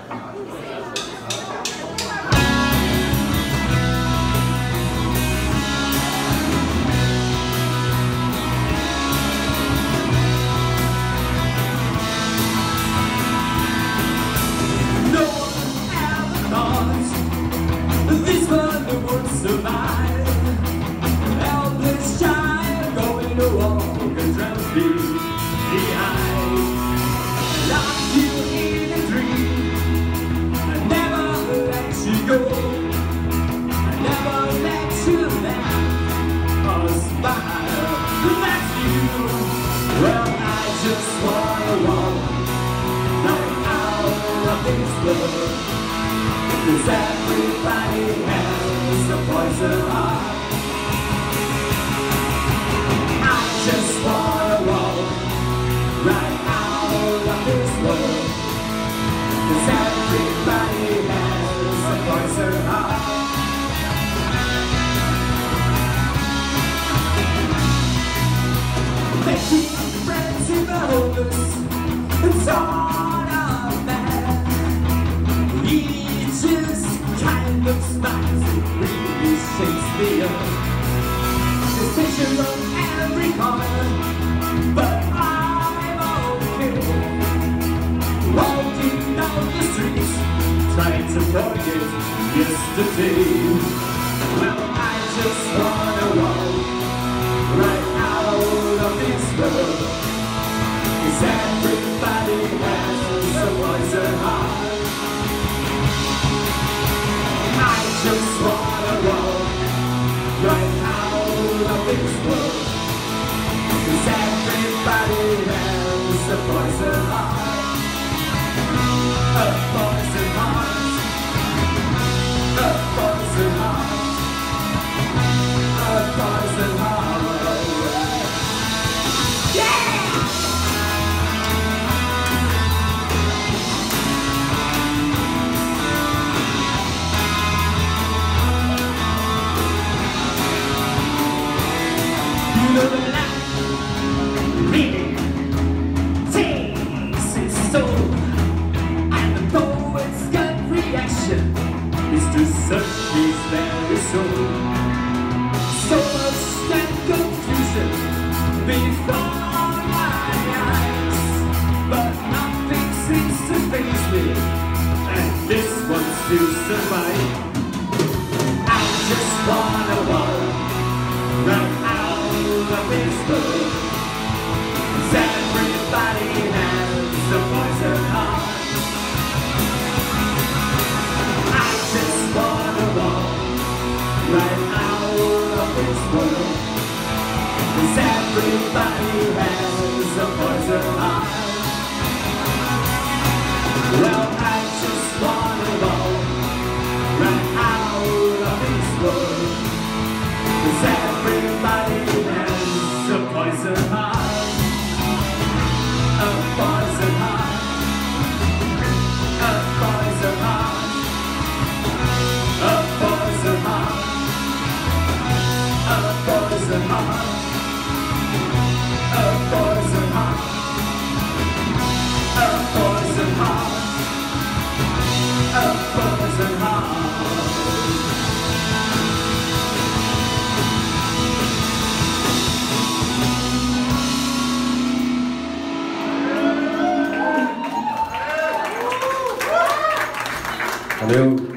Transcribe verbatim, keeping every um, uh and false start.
Cause everybody has a poison heart. I just wanna walk right out of this world. Cause everybody has a poison heart. Making friends in the hopeless, it's all a man. He just kind of smiles, it really shakes me up. There's pictures on every corner, but I'm okay. Walking down the streets, trying to forget yesterday. Well, I just wanna walk right out of this world. Cause everybody has a poison heart. I just wanna walk right out of this world. Cause everybody has a poison heart. A poison heart. A poison heart. A poison heart. Yeah! You know the life really takes its toll, and the poet's gut reaction is to search his very soul. So much and confusion before my eyes, but nothing seems to face me, and this one still survives. I just wanna walk right out of this world. Cause everybody has a poison heart. I just wanna walk right out of this world. Cause everybody has a poison heart. Well, I just wanna walk right out of this world. Cause everybody has a poison heart. A poison heart. A poison heart. A poison heart. A poison heart. A poison heart. A poison heart. A poison heart. Valeu.